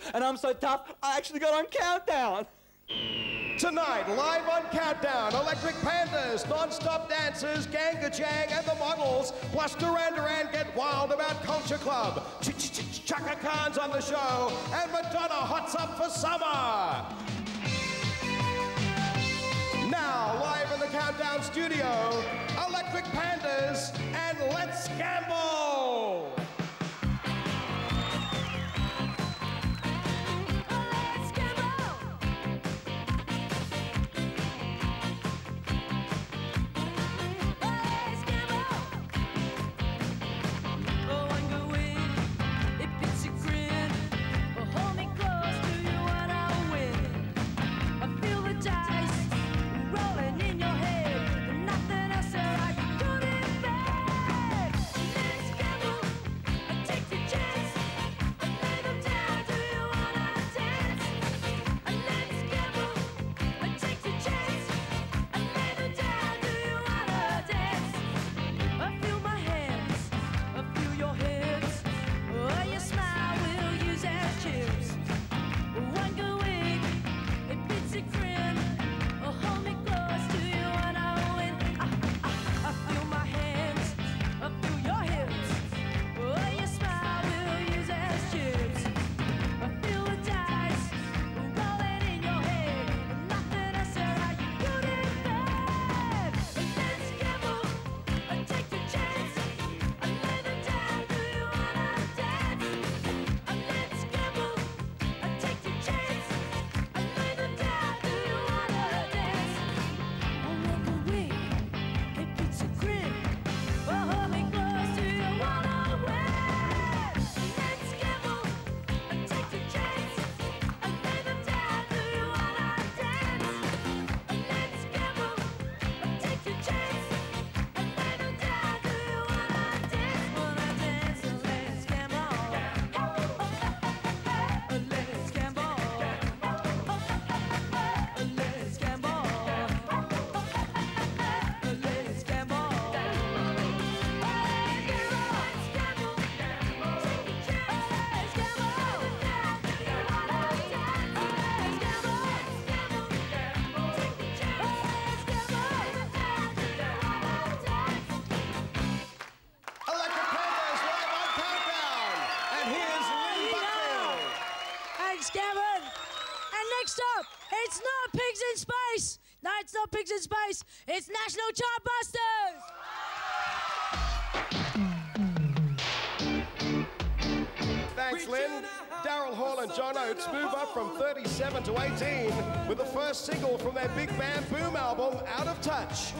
And I'm so tough, I actually got on Countdown. Tonight, live on Countdown, Electric Pandas, Non-Stop Dancers, Ganga-Jang and the Models, plus Duran Duran Get Wild About Culture Club. Chaka Khan's on the show, and Madonna hots up for summer. Now, live in the Countdown studio, Electric Pandas and Let's Gamble! Gavin. And next up, it's not Pigs in Space. No, it's not Pigs in Space. It's National Chartbusters. Thanks, Lynn. Daryl Hall and John Oates move up from 37 to 18 with the first single from their big band Boom album, Out of Touch.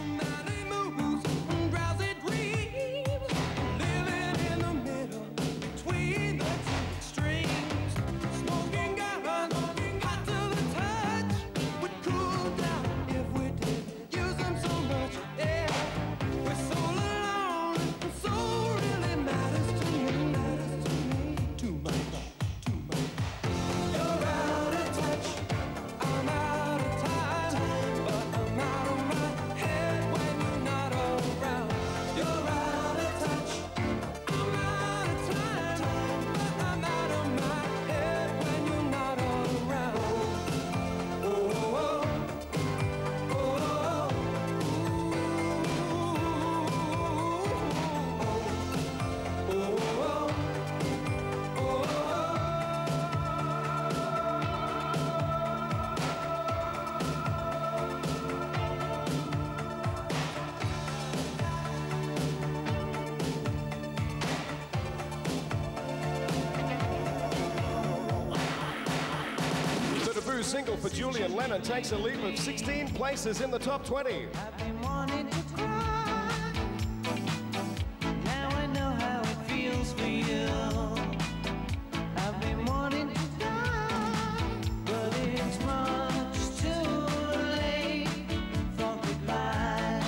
Single for Julian Lennon takes a leap of 16 places in the top 20. I've been wanting to cry. Now I know how it feels for you. I've been wanting to die, but it's much too late for goodbye.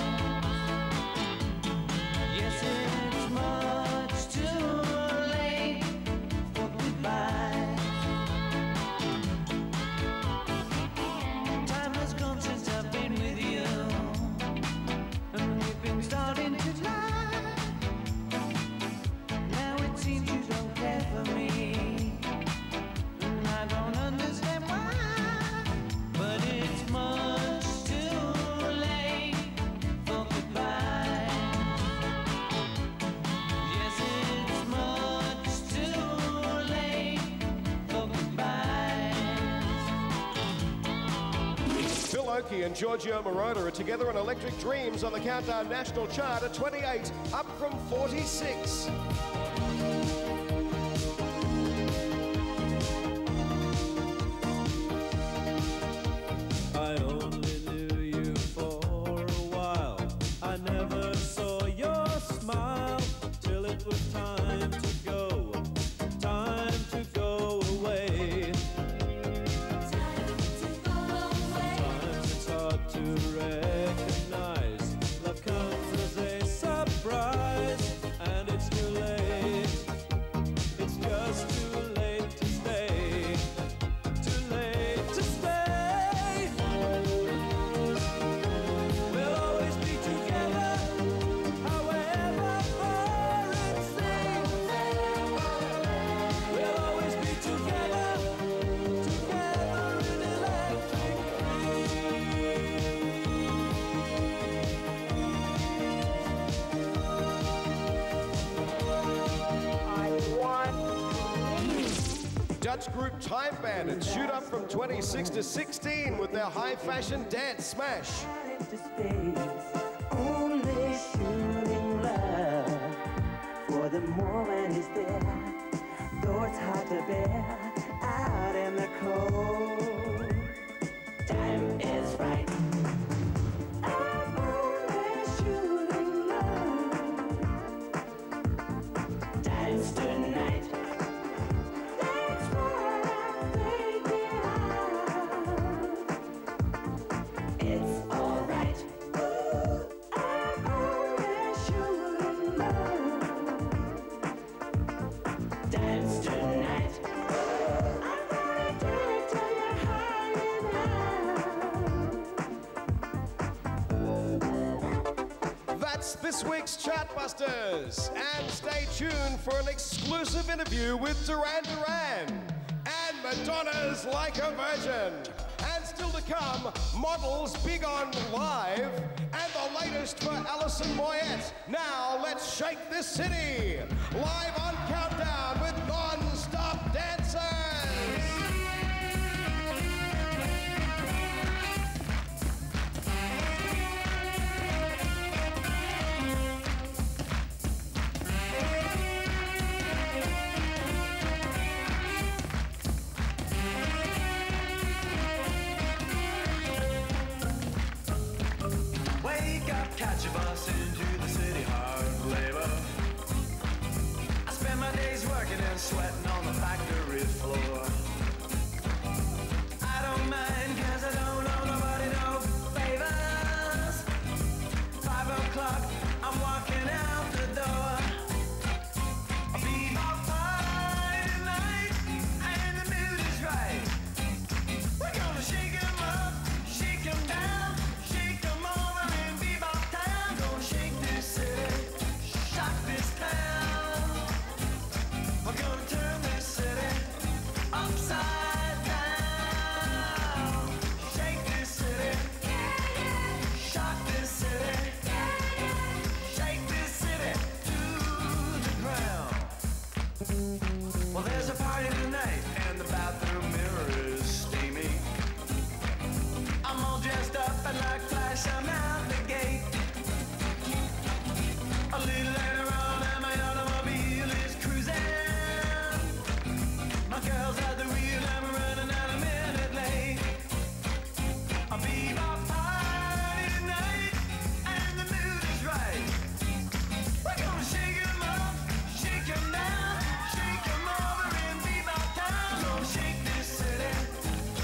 Yes, it's much too late for goodbye. Time has gone since I've been with you. Aoki and Giorgio Moroder are together on Electric Dreams on the Countdown National Chart at 28, up from 46. I only knew you for a while. I never saw your smile till it was time to go away. Sometimes it's hard to recognize love comes as a surprise, and it's too late. It's just too late to stay. Too late to stay. We'll always be together, however far it seems. We'll always be together, together in electric Dutch group Time Bandits shoot up from 26 to 16 with their high fashion dance smash. Into space, only shooting love. For the moment is there, though it's hard to bear out in the cold. Time is right. I'm only shooting love. Dance tonight. That's what I'm thinking of. It's alright. I'm only shooting love. Dance tonight. I'm gonna do it till you're high enough. That's this week's Chartbusters. And stay tuned for an exclusive interview with Duran Duran and Madonna's Like a Virgin. And still to come, Models Big On Live and the latest for Alison Moyet. Now let's shake this city. Live on Countdown with Non-Stop Dancers. Wake up, catch a bus into the city, hard labor. I spend my days working and sweating on the factory floor. I don't mind, cause I don't owe nobody no favors. 5 o'clock, I'm walking out the door. A bebop party tonight, and the mood is right. We're gonna shake 'em up, shake 'em down, shake 'em over in bebop town. Gonna shake this city, shock this town. We're gonna turn this city upside down. Shake this city, shock this city, shake this city to the ground. Well, there's a party tonight, and the bathroom mirror is steamy. I'm all dressed up and like Flash, I'm out the gate. A little later on, and my automobile is cruising. My girl's at the wheel, I'm running out a minute late. A bebop party tonight, and the mood is right. We're gonna shake 'em up, shake 'em down, shake 'em over in bebop town. Gonna shake this city,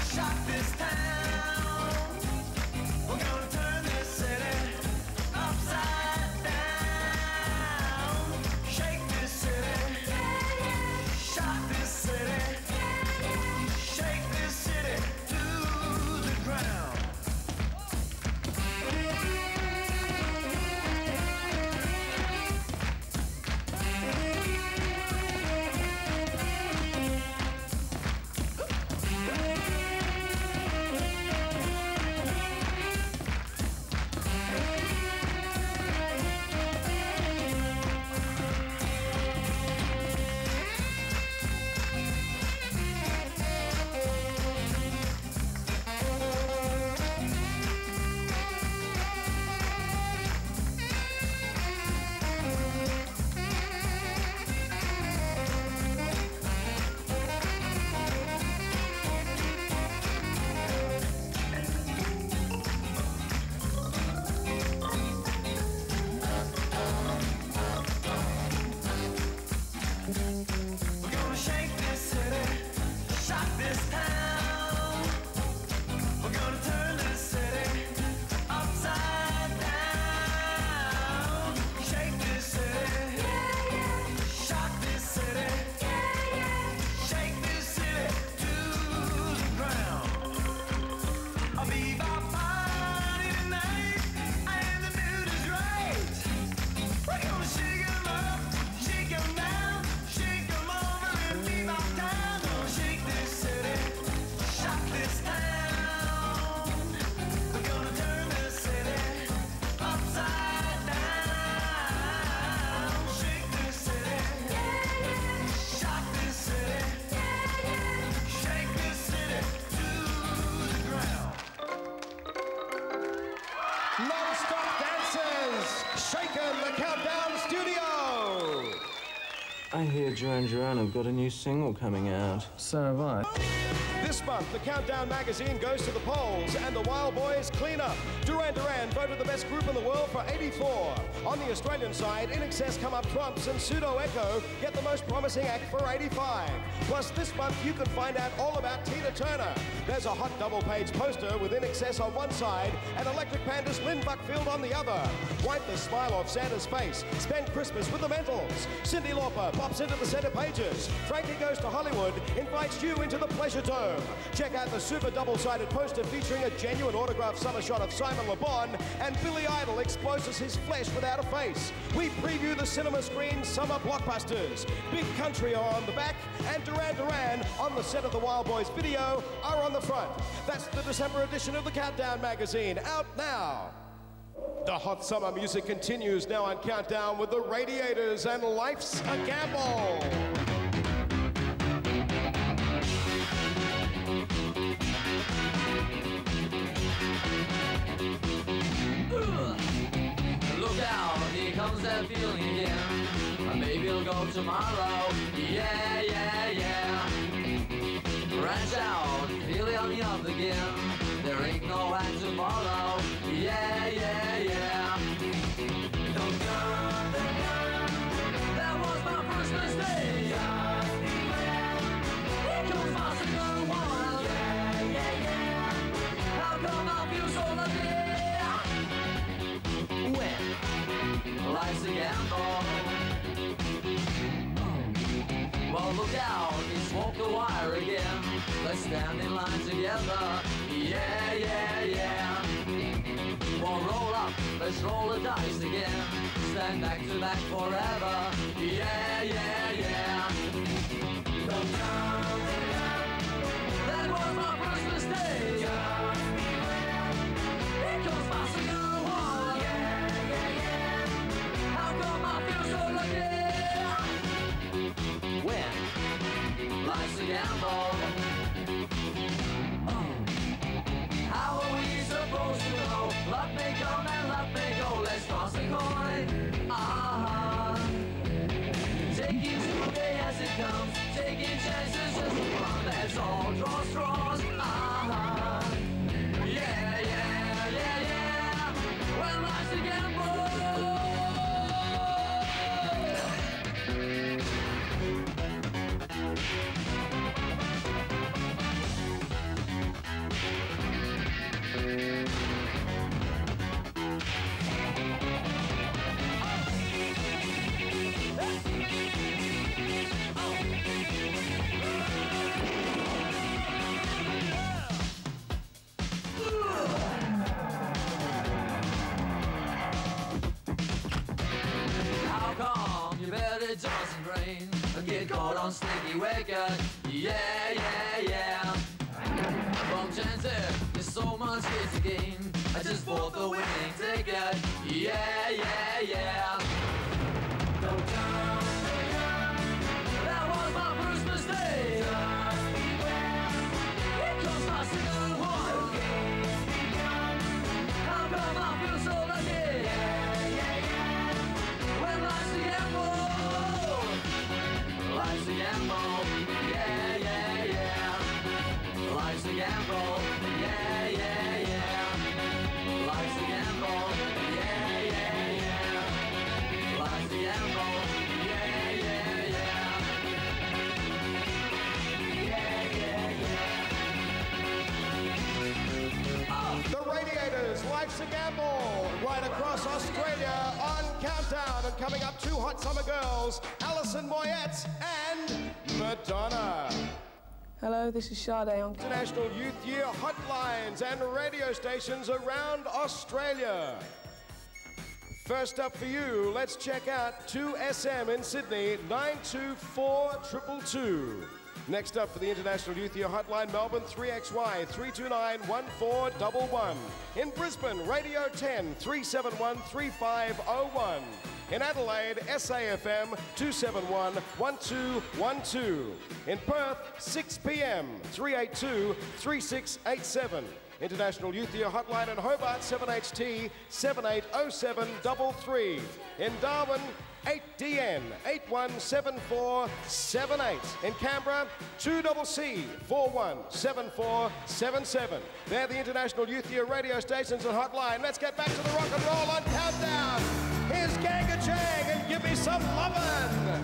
I hear Duran Duran have got a new single coming out. So have I. This month, the Countdown magazine goes to the polls and the Wild Boys clean up. Duran Duran voted the best group in the world for 84. On the Australian side, INXS come up trumps and Pseudo Echo get the most promising act for 85. Plus, this month you can find out all about Tina Turner. There's a hot double-page poster with INXS on one side and Electric Panda's Lynn Buckfield on the other. Wipe the smile off Santa's face. Spend Christmas with the Mentals. Cyndi Lauper pops into the centre pages. Frankie Goes to Hollywood invites you into the Pleasure Dome. Check out the super double-sided poster featuring a genuine autographed summer shot of Simon Le Bon, and Billy Idol exposes his flesh without a face. We preview the cinema screen summer blockbusters. Big Country are on the back, and Duran Duran on the set of the Wild Boys video are on the front. That's the December edition of the Countdown magazine, out now. The hot summer music continues now on Countdown with the Radiators and Life's a Gamble. Look out, here comes that feeling again. Maybe it'll go tomorrow. Yeah, yeah, yeah. Branch out, feel it on the up again. There ain't no hand tomorrow. Yeah, yeah, yeah. Don't go, that was my first mistake. Here comes my second one. Yeah, yeah, yeah. How come I feel so lucky? When life's a gamble. Well, look out, it's walk the wire again. Let's stand in line together. Yeah, yeah, yeah. Well, roll up, let's roll the dice again. Stand back to back forever. Yeah, yeah, yeah. That was my first mistake. Here comes my second one. How come I feel so lucky? When life's a gamble. How are we supposed to know? Luck may come and luck may go. Let's toss a coin. Take each day as it comes. Taking chances just for fun. That's all. Draw straws. Yeah, yeah, yeah, yeah. When life's a gamble. How come you bet it doesn't rain? Get caught on sticky wicket. Yeah, yeah, yeah. From chances, there's so much here to gain. I just bought the winning ticket. Yeah, yeah, yeah. That was my first mistake. Here comes my second one. How come I feel so lucky? When life's a gamble. Life's a gamble. Yeah, yeah, yeah. Life's a gamble. Yeah, yeah, yeah. Life's a gamble. Yeah, yeah, yeah. Life's a gamble. Yeah, yeah, yeah. Yeah, yeah, yeah. The Radiators, Life's a Gamble, right across Australia on Countdown. And coming up, two hot summer girls, Alison Moyet and Madonna. Hello, this is Sade on International Youth Year hotlines and radio stations around Australia. First up for you, let's check out 2SM in Sydney, 92422. Next up for the International Youth Year hotline, Melbourne, 3XY 329-1411. In Brisbane, Radio 10 371-3501. In Adelaide, SAFM 271-1212. In Perth, 6 p.m. 382-3687. International Youth Year hotline in Hobart, 7HT 780733. In Darwin, 8DN 817478. In Canberra, 2CC 417477. They're the International Youth Year radio stations and hotline. Let's get back to the rock and roll on Countdown. Here's Ganga Jang and Give Me Some Lovin'.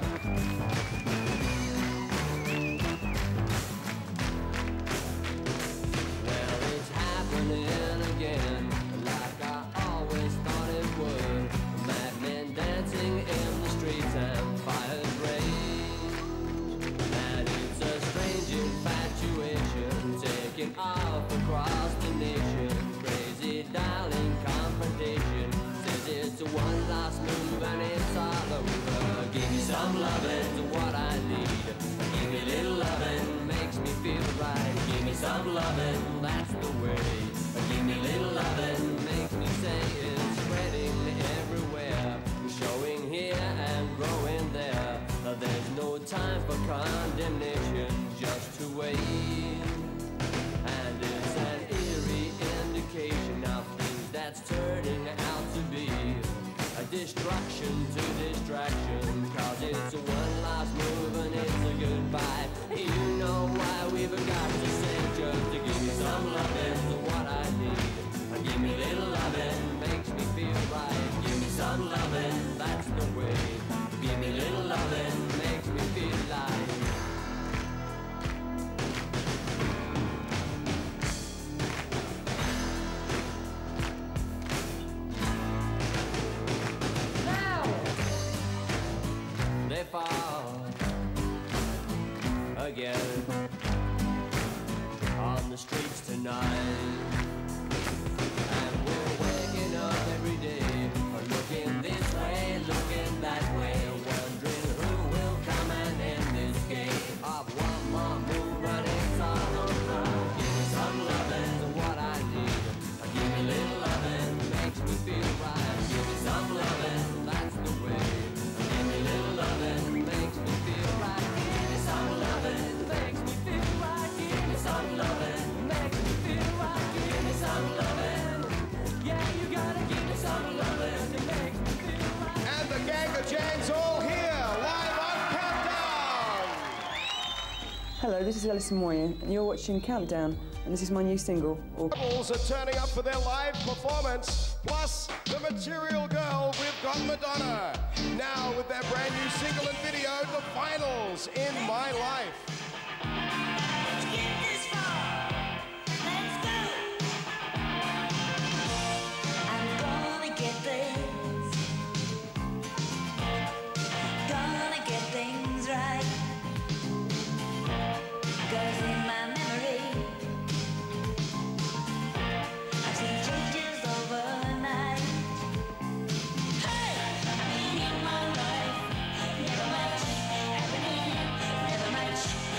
Well, it's happening again, like I always thought it would. Madmen dancing in the streets and fires rage. And it's a strange infatuation taking off across the nation. Crazy darling confrontation says it's a one last move and it's all over. Give me some lovin' to what I need. Give me a little lovin', makes me feel right. Give me some lovin', that's the way. Give me a little lovin', makes me say it's spreading everywhere. Showing here and growing there. There's no time for condemnation, just to wait. And it's an eerie indication of things that's turning out to be a distraction to distraction. Cause it's a one last move and it's a goodbye. You know why we've got to say just to give me some lovin' to what I need. Give me a little lovin', makes me feel right. Give me some lovin', that's the way. Give me a little lovin', makes me feel like. They fall again on the streets tonight. And we're waking up every day, looking this way, looking that way, wondering who will come and end this game of one more move and it's all over. Give me some lovin' to what I need. Give me a little lovin', makes me feel right. Give me some lovin', that's the way. Give me a little lovin', makes me feel right. Give me some lovin', makes me feel right. Give me some lovin', makes me feel right. Give me some lovin'. Yeah, you gotta give me some lovin', it makes me feel right. And the Ganga Jangs all here, live on Countdown. Hello, this is Alison Moyer, and you're watching Countdown, and this is my new single. Rebels are turning up for their live performance, plus the Material Girl, we've got Madonna. Now with their brand new single and video, The Finals in My Life. Let's get this far. Let's go. I'm gonna get this. Gonna get things right. 'Cause in my memory, I've seen changes overnight. Hey, in my life, never much happening, never much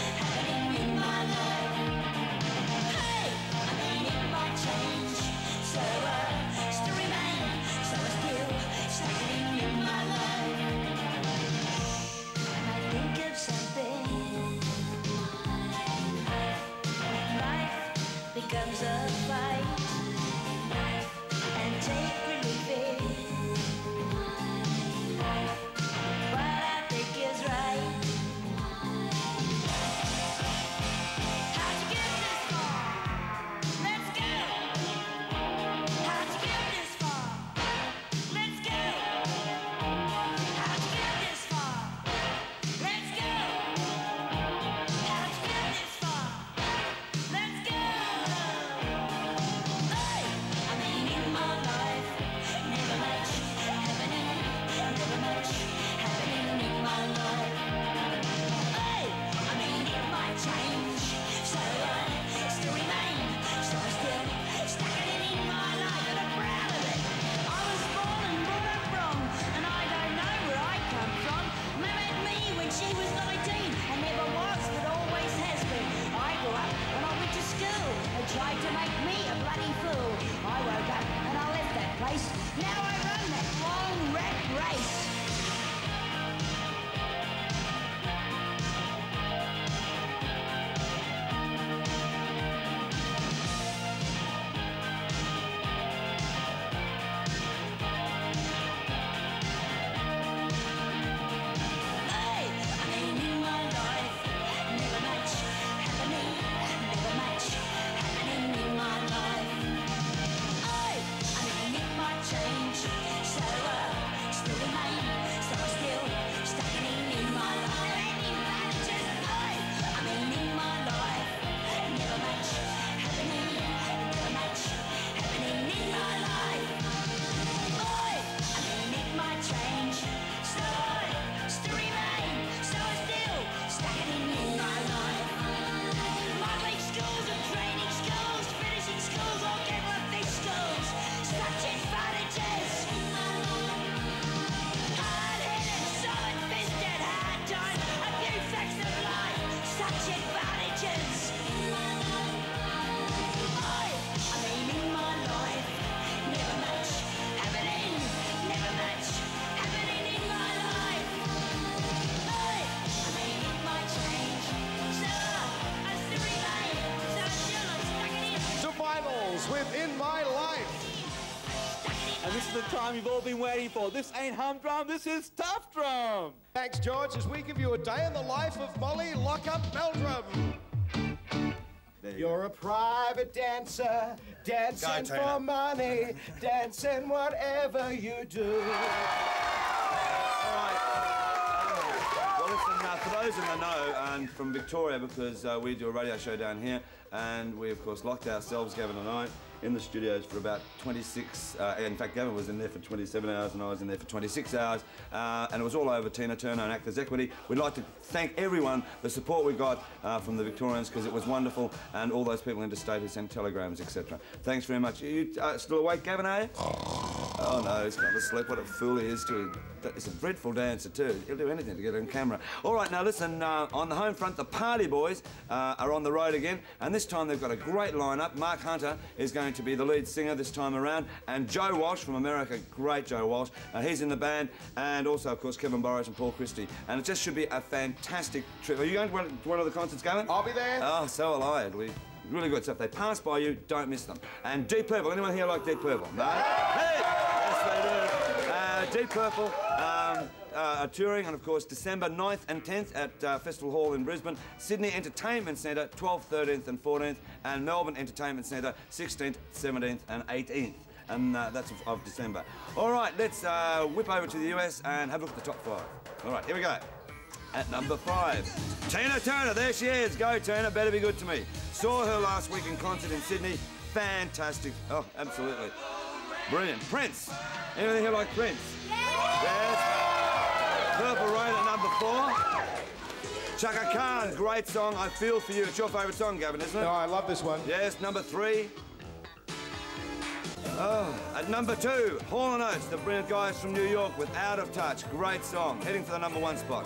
with In My Life. And this is the time you've all been waiting for. This ain't humdrum, this is tough drum. Thanks, George, as we give you a day in the life of Molly Lockup Meldrum. You're a private dancer, dancing for money, dancing whatever you do. Well, listen, for those in the know, and from Victoria, because we do a radio show down here, and we, of course, locked ourselves, Gavin and I, in the studios for about 26, in fact, Gavin was in there for 27 hours and I was in there for 26 hours, and it was all over Tina Turner and Actors Equity. We'd like to thank everyone, the support we got from the Victorians, because it was wonderful, and all those people interstate who sent telegrams, etc. Thanks very much. Are you still awake, Gavin, are you? Oh no, he's gone to sleep. What a fool he is too. He's a dreadful dancer too. He'll do anything to get on camera. All right, now listen, on the home front, the Party Boys are on the road again, and this time they've got a great lineup. Mark Hunter is going to be the lead singer this time around, and Joe Walsh from America, great Joe Walsh, he's in the band, and also, of course, Kevin Burrows and Paul Christie. And it just should be a fantastic trip. Are you going to one of the concerts, Gavin? I'll be there. Oh, so will I. Really good stuff. They pass by you, don't miss them. And Deep Purple, anyone here like Deep Purple? No? Hey! Yes, they do. Deep Purple are touring, and of course, December 9th and 10th at Festival Hall in Brisbane, Sydney Entertainment Centre, 12th, 13th and 14th, and Melbourne Entertainment Centre, 16th, 17th and 18th. And that's of December. All right, let's whip over to the US and have a look at the top 5. All right, here we go. At number 5, Tina Turner. There she is. Go, Tina. Better be good to me. Saw her last week in concert in Sydney. Fantastic. Oh, absolutely. Brilliant. Prince. Anything here like Prince? Yes. Purple Rain at number 4. Chaka Khan. Great song. I Feel For You. It's your favourite song, Gavin, isn't it? No, I love this one. Yes. Number 3. Oh, at number 2, Hall & Oates, the brilliant guys from New York with Out of Touch. Great song. Heading for the number 1 spot.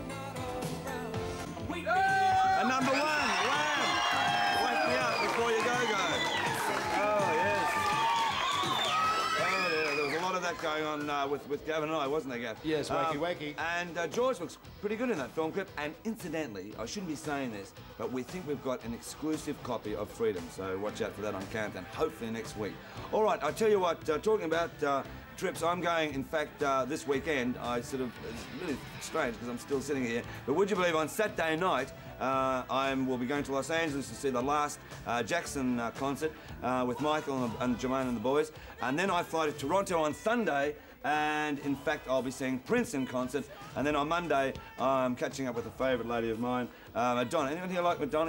At number 1, Wham! Wake Me Up Before You Go Go. Oh, yes. Oh, yeah, there was a lot of that going on with Gavin and I, wasn't there, Gav? Yes, wakey, wakey. And George looks pretty good in that film clip. And incidentally, I shouldn't be saying this, but we think we've got an exclusive copy of Freedom, so watch out for that on Countdown, hopefully next week. All right, I'll tell you what, talking about trips, I'm going, in fact, this weekend, it's really strange because I'm still sitting here, but would you believe on Saturday night, we'll be going to Los Angeles to see the last Jackson concert with Michael and Jermaine and the boys, and then I fly to Toronto on Sunday, and in fact I'll be seeing Prince in concert, and then on Monday I'm catching up with a favourite lady of mine, Madonna. Anyone here like Madonna?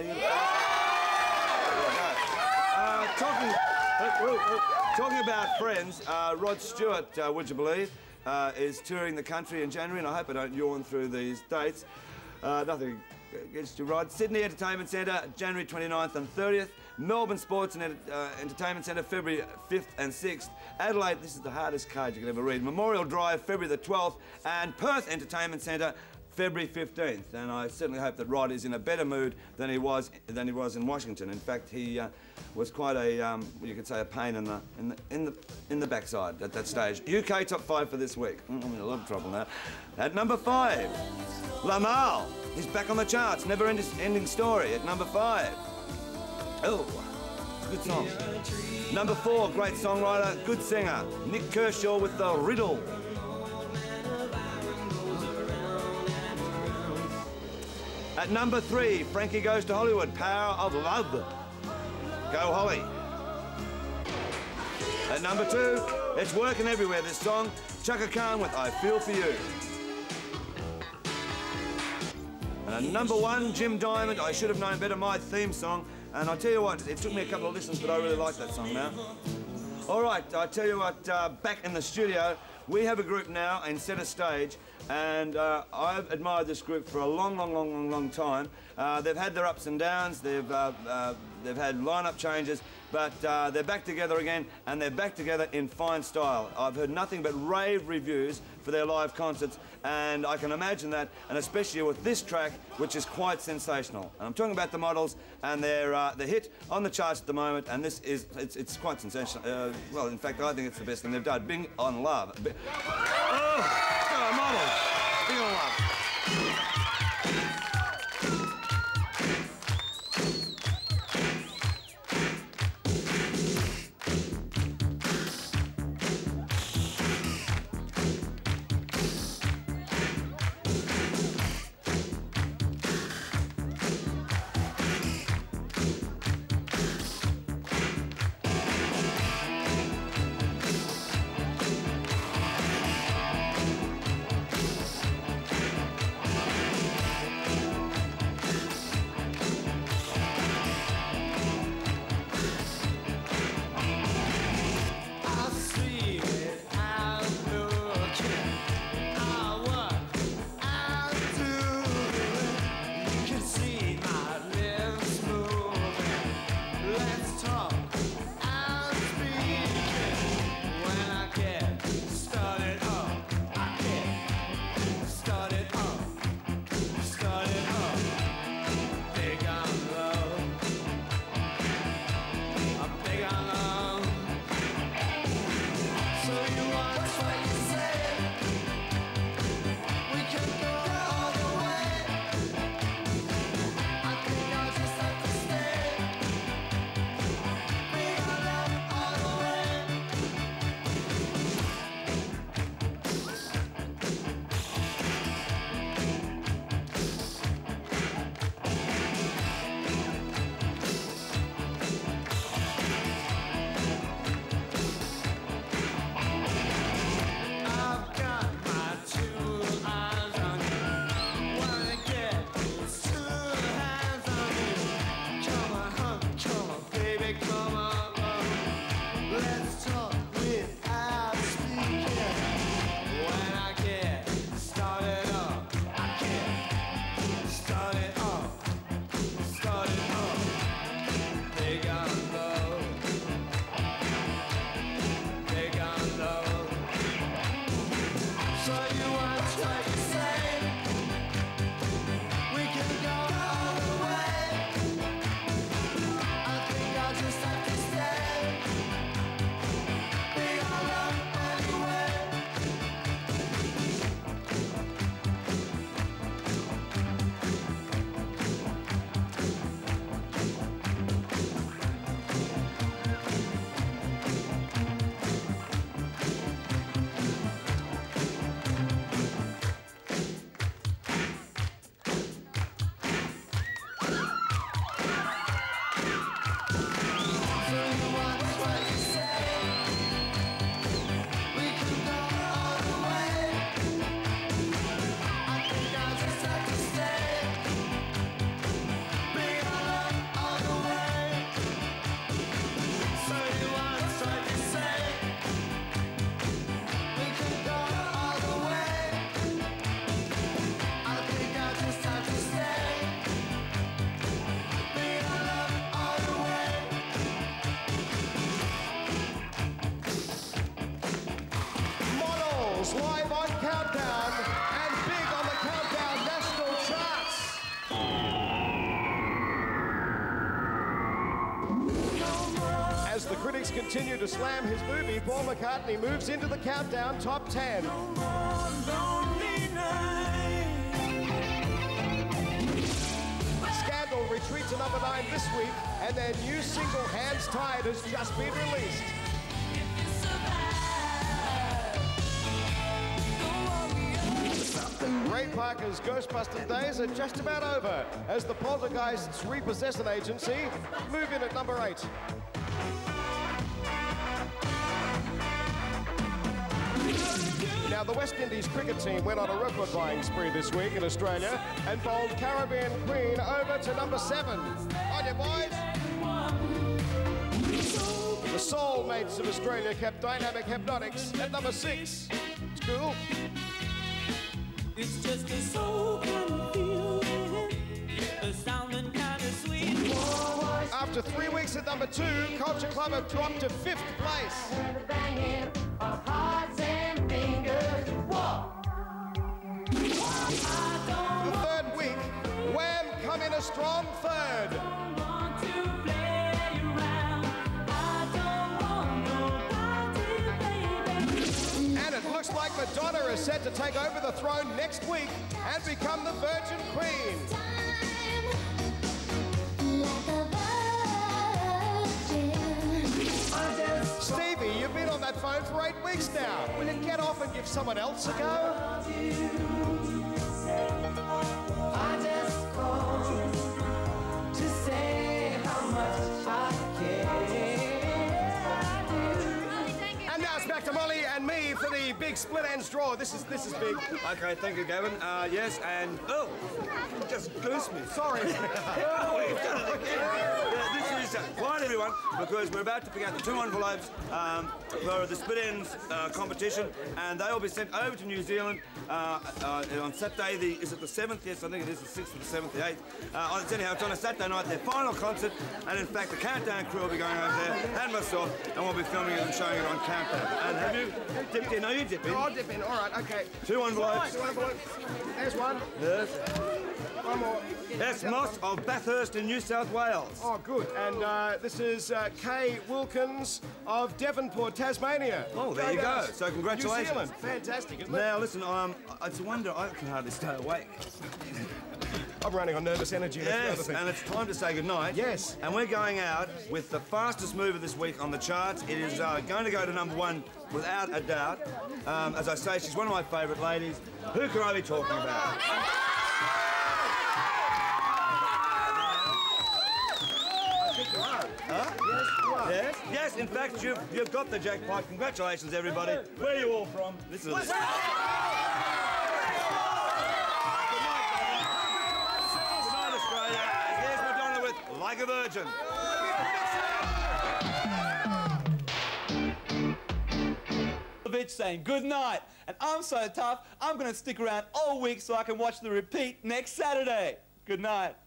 Talking about friends, Rod Stewart, would you believe, is touring the country in January, and I hope I don't yawn through these dates. Nothing against you, Rod. Sydney Entertainment Centre, January 29th and 30th. Melbourne Sports and Entertainment Centre, February 5th and 6th. Adelaide, this is the hardest card you can ever read. Memorial Drive, February the 12th. And Perth Entertainment Centre, February 15th. And I certainly hope that Rod is in a better mood than he was in Washington. In fact, he was quite a, you could say, a pain in the backside at that stage. UK top 5 for this week. I'm in a lot of trouble now. At number 5, Lamal. He's back on the charts. Never ending story at number 5. Oh, good song. Number 4, great songwriter, good singer, Nick Kershaw with The Riddle. At number 3, Frankie Goes to Hollywood, Power of Love. Go Holly. At number 2, it's working everywhere, this song, Chaka Khan with I Feel For You. And at number 1, Jim Diamond, I Should Have Known Better, my theme song. And I'll tell you what, it took me a couple of listens, but I really like that song now. All right, I'll tell you what, back in the studio, we have a group now in Centre Stage, and I've admired this group for a long time. They've had their ups and downs, they've had lineup changes, but they're back together again, and they're back together in fine style. I've heard nothing but rave reviews for their live concerts, and I can imagine that, and especially with this track, which is quite sensational. And I'm talking about the Models and their hit on the charts at the moment, and this is, it's quite sensational. Well, in fact, I think it's the best thing they've done. Bing on Love. Oh, Models. Bing on Love. the critics continue to slam his movie, Paul McCartney moves into the Countdown Top 10. Scandal retreat to number 9 this week, and their new single, Hands Tied, has just been released. Ray Parker's Ghostbusters days are just about over as the Poltergeists repossess an agency. Move in at number 8. Now, the West Indies cricket team went on a record-buying spree this week in Australia and bowled Caribbean Queen over to number 7. On you, boys! The Soulmates of Australia kept Dynamic Hypnotics at number 6. It's cool. It's just a soul kind of feeling, sounding kind of sweet. After 3 weeks at number 2, Culture Club have dropped to 5th place. The third week, Wham come in a strong 3rd. And it looks like Madonna is set to take over the throne next week and become the Virgin Queen. Stevie, you've been on that phone for 8 weeks now. Will you get off and give someone else a go? I just called to say how much I care. And now it's back to Molly and me for the big split ends draw. This is big. Okay, thank you, Gavin. Yes, and oh, just goose me. Sorry. We've done it again. This is quiet, everyone, because we're about to pick out the 2 envelopes for the split ends competition, and they will be sent over to New Zealand on Saturday. Is it the 7th? Yes, I think it is the 6th or the 7th, the 8th. Anyhow, it's on a Saturday night, their final concert, and in fact, the Countdown crew will be going over there, and myself, and we'll be filming it and showing it on Countdown. And have you dipped in? No, you dipped in. Oh, I'll dip in. All right, okay. 2 envelopes. 2 envelopes. There's one. Yes. One more. Yes, Moss of Bathurst in New South Wales. Oh, good. And this is Kay Wilkins of Devonport, Tasmania. Oh, there you go. So congratulations. New Zealand. Fantastic, isn't it? Now, listen, it's a wonder I can hardly stay awake. I'm running on nervous energy. Yes, and it's time to say goodnight. Yes. And we're going out with the fastest mover this week on the charts. It is going to go to number 1 without a doubt. As I say, she's one of my favourite ladies. Who can I be talking about? Huh? Yes, you are. Yes, yes. In fact, you've got the jackpot. Congratulations, everybody. Where are you all from? This is. Good night, Australia. Here's Madonna with "Like a Virgin." Saying good night, and I'm so tough, I'm going to stick around all week so I can watch the repeat next Saturday. Good night.